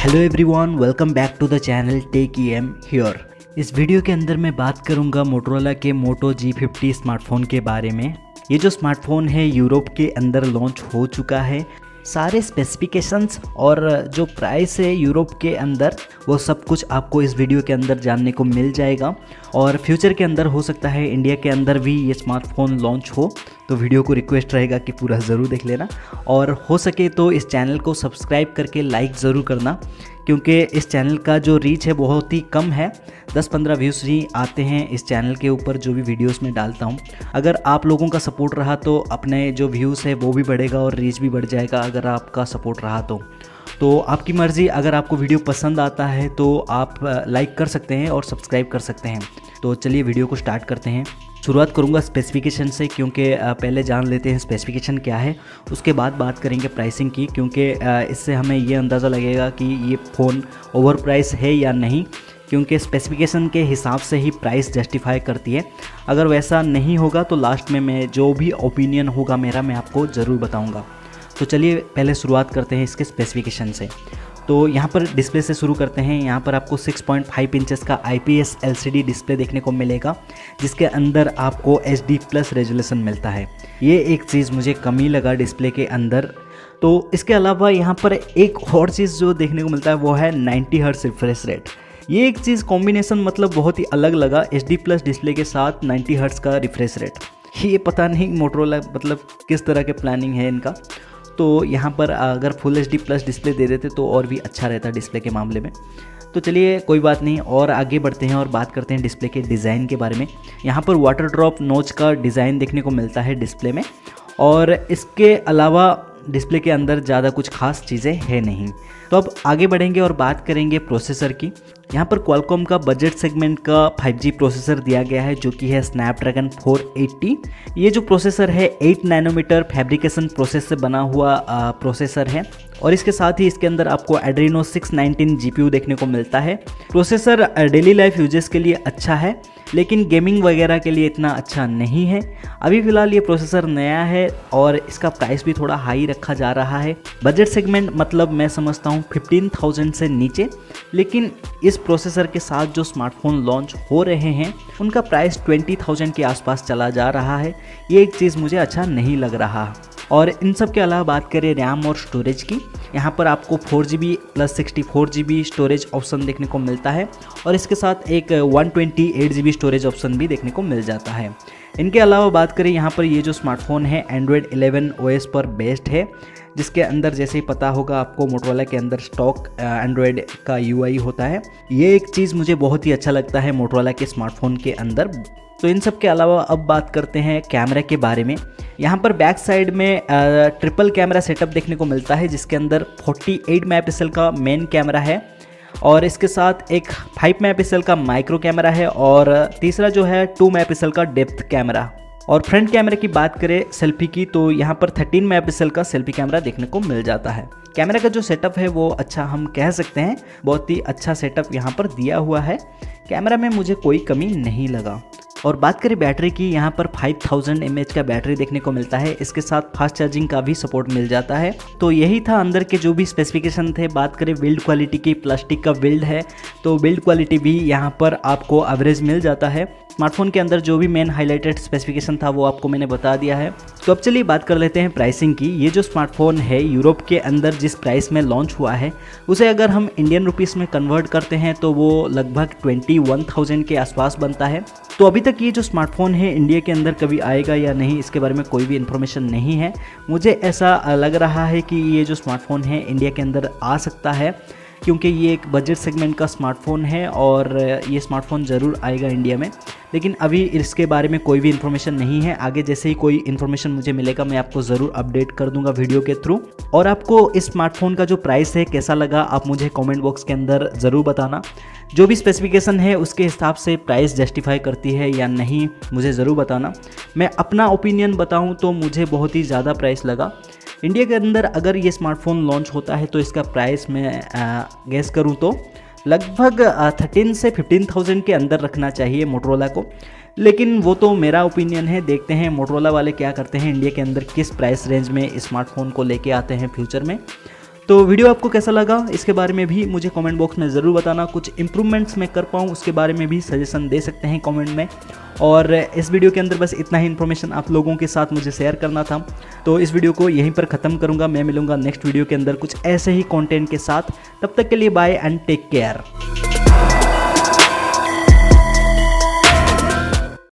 Hello everyone, welcome back to the channel Tech EM here. इस video के अंदर मैं बात करूंगा मोटोरोला के मोटो G50 स्मार्टफोन के बारे में। ये जो स्मार्टफोन है यूरोप के अंदर लॉन्च हो चुका है। सारे स्पेसिफिकेशंस और जो प्राइस है यूरोप के अंदर वो सब कुछ आपको इस वीडियो के अंदर जानने को मिल जाएगा। और फ्यूचर के अंदर हो सकता है इंडिया के अंदर भी ये स्मार्टफोन लॉन्च हो, तो वीडियो को रिक्वेस्ट रहेगा कि पूरा ज़रूर देख लेना और हो सके तो इस चैनल को सब्सक्राइब करके लाइक ज़रूर करना, क्योंकि इस चैनल का जो रीच है बहुत ही कम है। 10-15 व्यूज़ ही आते हैं इस चैनल के ऊपर जो भी वीडियोस में डालता हूं। अगर आप लोगों का सपोर्ट रहा तो अपने जो व्यूज़ है वो भी बढ़ेगा और रीच भी बढ़ जाएगा अगर आपका सपोर्ट रहा तो आपकी मर्ज़ी। अगर आपको वीडियो पसंद आता है तो आप लाइक कर सकते हैं और सब्सक्राइब कर सकते हैं। तो चलिए वीडियो को स्टार्ट करते हैं। शुरुआत करूंगा स्पेसिफिकेशन से, क्योंकि पहले जान लेते हैं स्पेसिफिकेशन क्या है, उसके बाद बात करेंगे प्राइसिंग की, क्योंकि इससे हमें ये अंदाज़ा लगेगा कि ये फ़ोन ओवर प्राइस है या नहीं, क्योंकि स्पेसिफिकेशन के हिसाब से ही प्राइस जस्टिफाई करती है। अगर वैसा नहीं होगा तो लास्ट में मैं जो भी ओपिनियन होगा मेरा मैं आपको ज़रूर बताऊँगा। तो चलिए पहले शुरुआत करते हैं इसके स्पेसिफिकेशन से। तो यहाँ पर डिस्प्ले से शुरू करते हैं। यहाँ पर आपको 6.5 इंचेस का IPS LCD डिस्प्ले देखने को मिलेगा, जिसके अंदर आपको HD+ रेजोल्यूशन मिलता है। ये एक चीज़ मुझे कमी लगा डिस्प्ले के अंदर। तो इसके अलावा यहाँ पर एक और चीज़ जो देखने को मिलता है वो है 90 हर्ट्ज़ रिफ्रेश रेट। ये एक चीज़ कॉम्बिनेशन मतलब बहुत ही अलग लगा, HD+ डिस्प्ले के साथ 90 हर्ट्ज़ का रिफ्रेश रेट। ये पता नहीं मोटोरोला मतलब किस तरह के प्लानिंग है इनका। तो यहाँ पर अगर फुल HD+ डिस्प्ले दे देते तो और भी अच्छा रहता डिस्प्ले के मामले में। तो चलिए कोई बात नहीं, और आगे बढ़ते हैं और बात करते हैं डिस्प्ले के डिज़ाइन के बारे में। यहाँ पर वाटर ड्रॉप नोच का डिज़ाइन देखने को मिलता है डिस्प्ले में, और इसके अलावा डिस्प्ले के अंदर ज़्यादा कुछ खास चीज़ें हैं नहीं। तो अब आगे बढ़ेंगे और बात करेंगे प्रोसेसर की। यहाँ पर क्वालकॉम का बजट सेगमेंट का 5G प्रोसेसर दिया गया है, जो कि है स्नैपड्रैगन 480। ये जो प्रोसेसर है 8 नैनोमीटर फैब्रिकेशन प्रोसेस से बना हुआ प्रोसेसर है, और इसके साथ ही इसके अंदर आपको एड्रीनो 619 GPU देखने को मिलता है। प्रोसेसर डेली लाइफ यूजेस के लिए अच्छा है, लेकिन गेमिंग वगैरह के लिए इतना अच्छा नहीं है। अभी फ़िलहाल ये प्रोसेसर नया है और इसका प्राइस भी थोड़ा हाई रखा जा रहा है। बजट सेगमेंट मतलब मैं समझता हूँ 15,000 से नीचे, लेकिन इस प्रोसेसर के साथ जो स्मार्टफोन लॉन्च हो रहे हैं उनका प्राइस 20,000 के आसपास चला जा रहा है। ये एक चीज़ मुझे अच्छा नहीं लग रहा। और इन सब के अलावा बात करें रैम और स्टोरेज की, यहाँ पर आपको 4GB + 64GB स्टोरेज ऑप्शन देखने को मिलता है, और इसके साथ एक 128GB स्टोरेज ऑप्शन भी देखने को मिल जाता है। इनके अलावा बात करें यहाँ पर ये जो स्मार्टफोन है Android 11 OS पर बेस्ड है, जिसके अंदर जैसे ही पता होगा आपको मोटोरोला के अंदर स्टॉक एंड्रॉयड का UI होता है। ये एक चीज़ मुझे बहुत ही अच्छा लगता है मोटोरोला के स्मार्टफोन के अंदर। तो इन सब के अलावा अब बात करते हैं कैमरा के बारे में। यहाँ पर बैक साइड में ट्रिपल कैमरा सेटअप देखने को मिलता है, जिसके अंदर 48 मेगापिक्सल का मेन कैमरा है, और इसके साथ एक 5 मेगापिक्सल का माइक्रो कैमरा है, और तीसरा जो है 2 मेगापिक्सल का डेप्थ कैमरा। और फ्रंट कैमरे की बात करें सेल्फी की, तो यहाँ पर 13 मेगापिक्सल का सेल्फी कैमरा देखने को मिल जाता है। कैमरा का जो सेटअप है वो अच्छा हम कह सकते हैं, बहुत ही अच्छा सेटअप यहाँ पर दिया हुआ है। कैमरा में मुझे कोई कमी नहीं लगा। और बात करें बैटरी की, यहाँ पर 5000 mAh का बैटरी देखने को मिलता है। इसके साथ फास्ट चार्जिंग का भी सपोर्ट मिल जाता है। तो यही था अंदर के जो भी स्पेसिफिकेशन थे। बात करें बिल्ड क्वालिटी की, प्लास्टिक का बिल्ड है तो बिल्ड क्वालिटी भी यहाँ पर आपको एवरेज मिल जाता है। स्मार्टफोन के अंदर जो भी मेन हाईलाइटेड स्पेसिफिकेशन था वो आपको मैंने बता दिया है। तो अब चलिए बात कर लेते हैं प्राइसिंग की। ये जो स्मार्टफोन है यूरोप के अंदर जिस प्राइस में लॉन्च हुआ है, उसे अगर हम इंडियन रुपीस में कन्वर्ट करते हैं तो वो लगभग 21,000 के आसपास बनता है। तो अभी तक ये जो स्मार्टफोन है इंडिया के अंदर कभी आएगा या नहीं, इसके बारे में कोई भी इन्फॉर्मेशन नहीं है। मुझे ऐसा लग रहा है कि ये जो स्मार्टफोन है इंडिया के अंदर आ सकता है, क्योंकि ये एक बजट सेगमेंट का स्मार्टफोन है और ये स्मार्टफोन ज़रूर आएगा इंडिया में। लेकिन अभी इसके बारे में कोई भी इन्फॉर्मेशन नहीं है। आगे जैसे ही कोई इन्फॉर्मेशन मुझे मिलेगा मैं आपको ज़रूर अपडेट कर दूंगा वीडियो के थ्रू। और आपको इस स्मार्टफोन का जो प्राइस है कैसा लगा आप मुझे कमेंट बॉक्स के अंदर ज़रूर बताना। जो भी स्पेसिफिकेशन है उसके हिसाब से प्राइस जस्टिफाई करती है या नहीं मुझे ज़रूर बताना। मैं अपना ओपिनियन बताऊँ तो मुझे बहुत ही ज़्यादा प्राइस लगा। इंडिया के अंदर अगर ये स्मार्टफोन लॉन्च होता है तो इसका प्राइस मैं गेस करूँ तो लगभग 13 से 15,000 के अंदर रखना चाहिए मोटोरोला को। लेकिन वो तो मेरा ओपिनियन है, देखते हैं मोटोरोला वाले क्या करते हैं, इंडिया के अंदर किस प्राइस रेंज में स्मार्टफोन को लेके आते हैं फ्यूचर में। तो वीडियो आपको कैसा लगा इसके बारे में भी मुझे कमेंट बॉक्स में ज़रूर बताना। कुछ इंप्रूवमेंट्स मैं कर पाऊँ उसके बारे में भी सजेशन दे सकते हैं कमेंट में। और इस वीडियो के अंदर बस इतना ही इन्फॉर्मेशन आप लोगों के साथ मुझे शेयर करना था। तो इस वीडियो को यहीं पर ख़त्म करूँगा। मैं मिलूँगा नेक्स्ट वीडियो के अंदर कुछ ऐसे ही कंटेंट के साथ। तब तक के लिए बाय एंड टेक केयर।